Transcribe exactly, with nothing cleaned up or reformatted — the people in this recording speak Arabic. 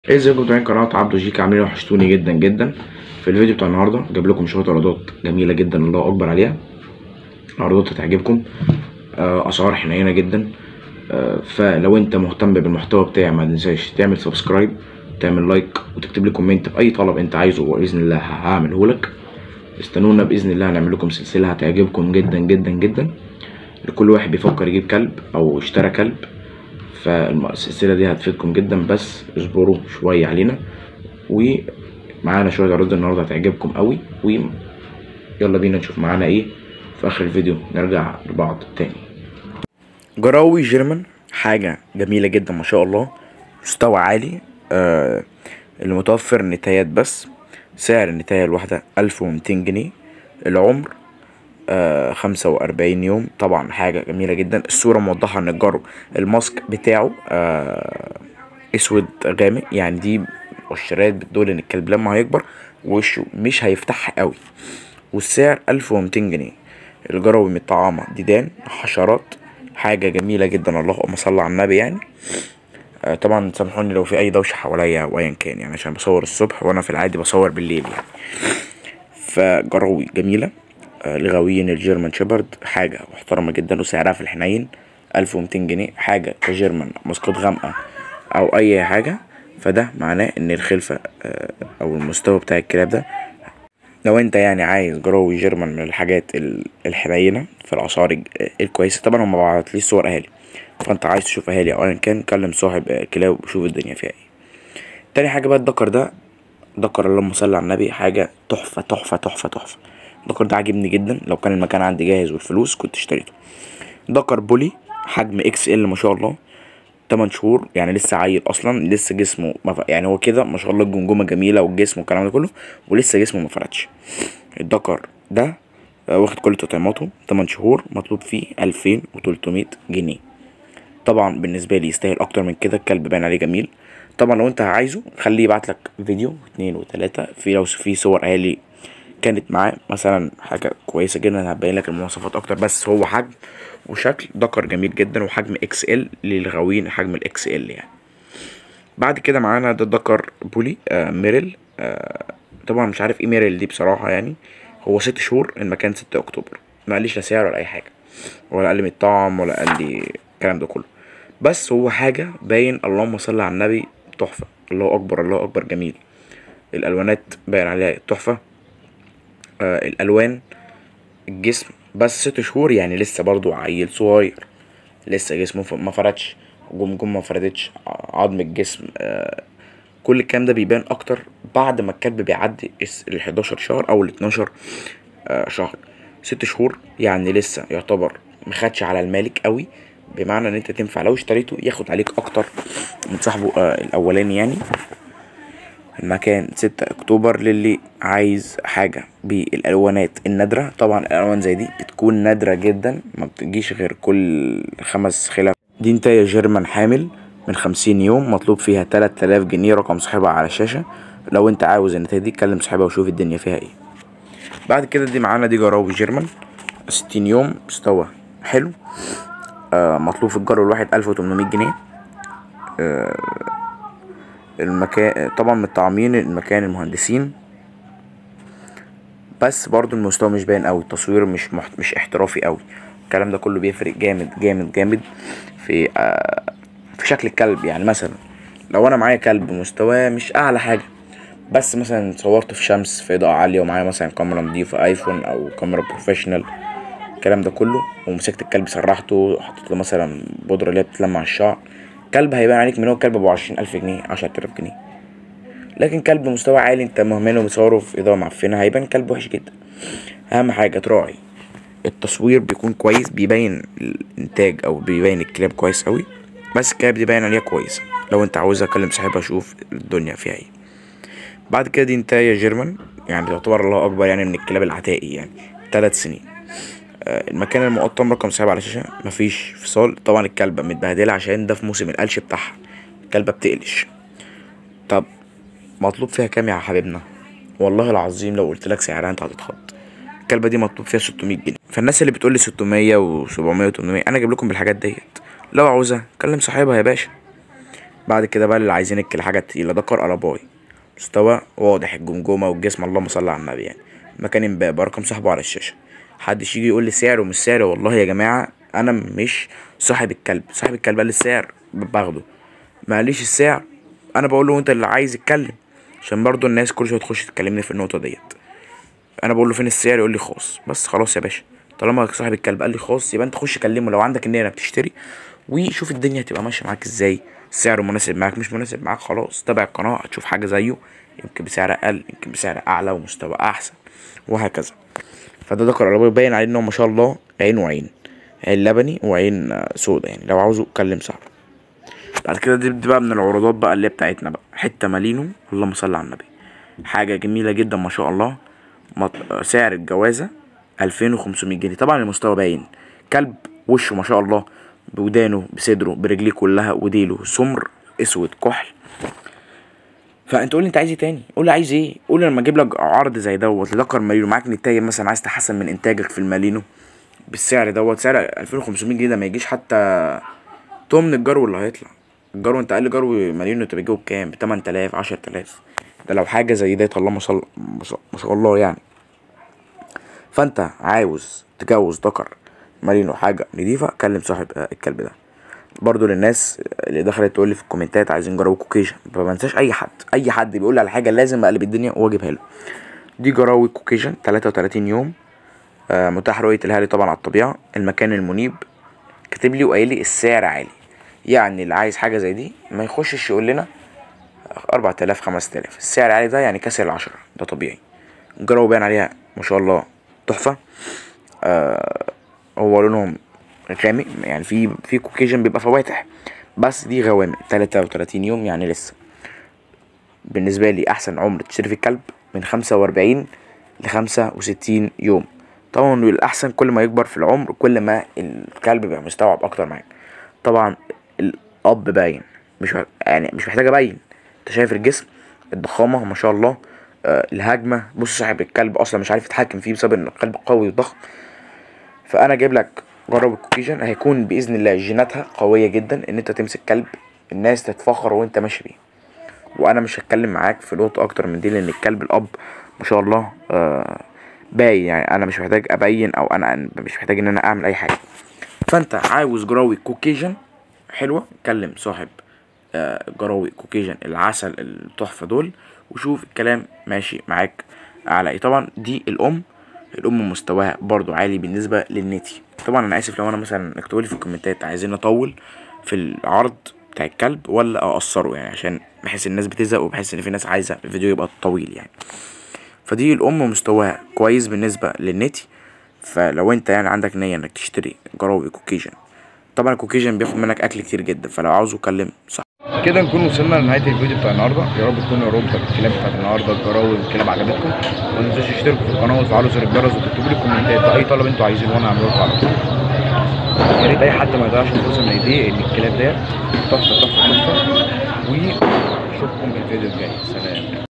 ايه ازيكم متابعين قناة عبدو جيك، عاملين وحشتوني جدا جدا. في الفيديو بتاع النهارده جايب لكم شوية عروضات جميلة جدا، الله اكبر عليها. عروضات هتعجبكم، آه، اسعار حنينة جدا. آه، فلو انت مهتم بالمحتوى بتاعي ما تنساش تعمل سبسكرايب، تعمل لايك، وتكتب لي كومنت باي طلب انت عايزه، وباذن الله هعمله لك. استنونا باذن الله، هنعمل لكم سلسلة هتعجبكم جدا جدا جدا. لكل واحد بيفكر يجيب كلب او اشترى كلب، فالسلسلة دي هتفيدكم جدا، بس اصبروا شوية علينا. ومعانا شوية عروض النهاردة هتعجبكم قوي، ويلا بينا نشوف معانا ايه في اخر الفيديو. نرجع لبعض تاني. جراوي جيرمان حاجة جميلة جدا ما شاء الله، مستوى عالي. آه اللي متوفر نتايات بس. سعر النتاية الواحدة ألف ومتين جنيه. العمر آه خمسة وأربعين يوم. طبعا حاجة جميلة جدا. الصورة موضحة ان الجرو الماسك بتاعه آه اسود غامق، يعني دي مؤشرات بتدل ان الكلب لما هيكبر وشه مش هيفتحها قوي. والسعر ألف ومتين جنيه. الجراوي متطعمة ديدان حشرات، حاجة جميلة جدا، اللهم صل على النبي يعني. آه طبعا سامحوني لو في اي دوشة حواليا او ايا كان، يعني عشان بصور الصبح وانا في العادي بصور بالليل يعني. فجراوي جميلة. آه لغويين الجيرمان شيبرد حاجة محترمة جدا، وسعرها في الحنين ألف ومتين جنيه. حاجة كجيرمان مسقط غامقة او اي حاجة، فده معناه ان الخلفة آه او المستوى بتاع الكلاب ده. لو انت يعني عايز جراوي جيرمان من الحاجات الحنينة في الاسعار الكويسة، طبعا هم مبعتليش صور اهالي، فانت عايز تشوف اهالي او ايا كان كلم صاحب كلاب وشوف الدنيا فيها ايه. تاني حاجة بقى الدكر ده، دكر اللهم صل على النبي، حاجة تحفة تحفة تحفة تحفة. الدكر ده عاجبني جدا، لو كان المكان عندي جاهز والفلوس كنت اشتريته. دكر بولي حجم اكس ال ما شاء الله، تمن شهور يعني لسه عيل اصلا، لسه جسمه مف... يعني هو كده ما شاء الله، الجمجمه جميله والجسم والكلام ده كله، ولسه جسمه ما فردش. الدكر ده واخد كل تطعيماته، تمن شهور، مطلوب فيه ألفين وتلتمية جنيه. طبعا بالنسبه لي يستاهل اكتر من كده، الكلب باين عليه جميل. طبعا لو انت عايزه خليه يبعتلك فيديو اتنين وتلاته، في لو في صور اهالي كانت معاه مثلا، حاجه كويسه جدا هتبين لك المواصفات اكتر. بس هو حجم وشكل دكر جميل جدا، وحجم اكس ال للغاويين حجم الاكس ال يعني. بعد كده معانا ده دكر بولي آه ميرل. آه طبعا مش عارف ايه ميرل دي بصراحه يعني. هو ست شهور، المكان ستة اكتوبر. ما قاليش لا سعر ولا اي حاجه، ولا قال لي متطعم، ولا قال لي الكلام ده كله. بس هو حاجه باين اللهم صل على النبي تحفه، الله اكبر الله اكبر، جميل. الالوانات باين عليها تحفه. آه الالوان، الجسم، بس ست شهور يعني لسه برضو عيل صغير، لسه جسمه ما فردش، جمجم ما فردتش، عظم الجسم آه كل الكلام ده بيبان اكتر بعد ما الكلب بيعدي ال حداشر شهر او ال اتناشر آه شهر. ست شهور يعني لسه يعتبر مخدش على المالك قوي، بمعنى ان انت تنفع لو اشتريته ياخد عليك اكتر من صاحبه آه الاولاني يعني. المكان ستة اكتوبر للي عايز حاجة بالالوانات النادرة. طبعا الالوان زي دي بتكون نادرة جدا، ما بتجيش غير كل خمس خلاف. دي نتاية جيرمان حامل من خمسين يوم، مطلوب فيها تلات الاف جنيه، رقم صاحبها على الشاشة. لو انت عاوز النتاية دي كلم صاحبها وشوف الدنيا فيها ايه. بعد كده دي معانا دي جراوي جيرمان ستين يوم، مستوى حلو. آه مطلوب في الجرو الواحد ألف وتمنمية جنيه. آه المكان طبعا متطعمين، المكان المهندسين، بس برضو المستوى مش باين قوي، التصوير مش محت... مش احترافي قوي. الكلام ده كله بيفرق جامد جامد جامد في آه في شكل الكلب. يعني مثلا لو انا معايا كلب مستواه مش اعلى حاجه، بس مثلا صورته في شمس في اضاءه عاليه، ومعايا مثلا كاميرا نضيفه ايفون او كاميرا بروفيشنال، الكلام ده كله، ومسكت الكلب سرحته وحطيت له مثلا بودره اللي هي بتلمع الشعر، كلب هيبان عليك من هو كلب ابو عشرين الف جنيه، عشرة الاف جنيه. لكن كلب مستوى عالي انت مهمله ومصوره في اضاءه معفنه هيبان كلب وحش جدا. اهم حاجه تراعي التصوير بيكون كويس، بيبين الانتاج او بيبين الكلاب كويس قوي، بس الكلاب دي باين عليها كويسه. لو انت عاوزها كلم صاحبها شوف الدنيا فيها ايه. بعد كده دي نتاية جيرمان، يعني تعتبر الله اكبر يعني من الكلاب العتائي يعني، ثلاث سنين. آه المكان المقطم رقم صاحب على الشاشه، مفيش فصال. طبعا الكلبه متبهدله عشان ده في موسم القلش بتاعها، الكلبه بتقلش. طب مطلوب فيها كام يا حبيبنا؟ والله العظيم لو قلت لك سعرها انت هتتخض. الكلبه دي مطلوب فيها ستمية جنيه. فالناس اللي بتقول لي ستمية و700 و800، انا اجيب لكم بالحاجات ديت. لو عاوزها كلم صاحبها يا باشا. بعد كده بقى اللي عايزين الكل حاجه تقيله، دكر قلباي مستوى واضح، الجمجمه والجسم اللهم صل على النبي يعني. مكان امبابة، رقم صاحبه على الشاشه. محدش يجي يقول لي سعر ومش سعر، والله يا جماعه انا مش صاحب الكلب، صاحب الكلب قال لي السعر باخده، ماليش السعر انا بقول له انت اللي عايز اتكلم، عشان برضو الناس كل شويه تخش تكلمني في النقطه ديت. انا بقول له فين السعر يقول لي خاص، بس خلاص يا باشا، طالما صاحب الكلب قال لي خاص يبقى انت خش كلمه لو عندك النيه انك تشتري، وشوف الدنيا هتبقى ماشيه معاك ازاي. السعر مناسب معاك مش مناسب معاك خلاص تابع القناه هتشوف حاجه زيه، يمكن بسعر اقل يمكن بسعر اعلى ومستوى احسن وهكذا. فده ذكر قلباي باين عليه انه ما شاء الله عين وعين، عين لبني وعين سودا يعني، لو عاوزه كلم صاحبه. بعد كده دي بقى من العروضات بقى اللي هي بتاعتنا بقى، حته مالينو اللهم صل على النبي، حاجه جميله جدا ما شاء الله. سعر الجوازه ألفين وخمسمية جنيه. طبعا المستوى باين، كلب وشه ما شاء الله، بودانه بصدره برجليه كلها وديله سمر اسود كحل. فانت قول لي انت عايز ايه تاني، قول لي عايز ايه، قول لي لما اجيب لك عرض زي دوت لذكر مالينو معاك نتاية مثلا، عايز تحسن من انتاجك في المالينو بالسعر دوت، سعر ألفين وخمسمية جنيه ده ما يجيش حتى تمن الجرو اللي هيطلع. الجرو انت اقل جرو مالينو انت بتجيبه بكام؟ ب تمن تلاف عشر تلاف، ده لو حاجه زي ديت اللهم صل ما شاء الله يعني. فانت عاوز تجوز ذكر مارينو حاجه نضيفه كلم صاحب الكلب ده. برضو للناس اللي دخلت تقول لي في الكومنتات عايزين جراوي كوكيجن، ما بنساش اي حد اي حد بيقول لي على حاجه لازم اقلب الدنيا واجيبها له. دي جراوي كوكيجن تلاتة وتلاتين يوم، آه متاح رؤيه الهالي طبعا على الطبيعه، المكان المنيب، كاتب لي وقايل لي السعر عالي، يعني اللي عايز حاجه زي دي ما يخشش يقول لنا أربعة آلاف خمسة آلاف، السعر عالي ده يعني كسر العشرة، ده طبيعي. الجراوي باين عليها ما شاء الله تحفه، آه هو لونهم غامق يعني، في في كوكيجن بيبقى فواتح، بس دي غوامق تلاتة وتلاتين يوم يعني لسه. بالنسبه لي احسن عمر تشتري في الكلب من خمسة وأربعين لخمسة وستين يوم. طبعا الاحسن كل ما يكبر في العمر كل ما الكلب بيبقى مستوعب اكتر معاك. طبعا الاب باين، مش يعني مش محتاج ابين، انت شايف الجسم، الضخامه ما شاء الله، آه الهجمه، بص صاحب الكلب اصلا مش عارف يتحكم فيه بسبب ان الكلب قوي وضخم. فانا جايب لك جرب الكوكيجن، هيكون باذن الله جيناتها قويه جدا ان انت تمسك كلب الناس تتفخر وانت ماشي بيه. وانا مش هتكلم معاك في نقطه اكتر من دي، لان الكلب الاب ما شاء الله آه باين يعني، انا مش محتاج ابين او انا مش محتاج ان انا اعمل اي حاجه. فانت عاوز جراوي كوكيجن حلوه كلم صاحب آه جراوي كوكيجن العسل التحفه دول، وشوف الكلام ماشي معاك على ايه. طبعا دي الام الام مستواها برضو عالي بالنسبه للنتي. طبعا انا اسف لو انا مثلا اكتبوا لي في الكومنتات عايزين نطول في العرض بتاع الكلب ولا اقصره يعني، عشان بحس الناس بتزهق وبحس ان في ناس عايزه الفيديو يبقى طويل يعني. فدي الام مستواها كويس بالنسبه للنتي. فلو انت يعني عندك نيه انك تشتري جراوي كوكيجن، طبعا الكوكيجن بياخد منك اكل كتير جدا، فلو عاوزه كلم صح. كده نكون وصلنا لنهايه الفيديو بتاع النهارده، يا رب تكونوا يا رب الكلاب بتاعت النهارده الجراوي والكلاب عجبتكم. ما تنسوش تشتركوا في القناه وتفعلوا زر الجرس وتكتبوا لي كومنتات باي طلب انتوا عايزينه وانا هعمله لكم على طول. يا ريت اي حد ما يضيعش فرصه من ايديه، ان الكلاب ديت تحفه تحفه تحفه. واشوفكم في الفيديو الجاي، سلام.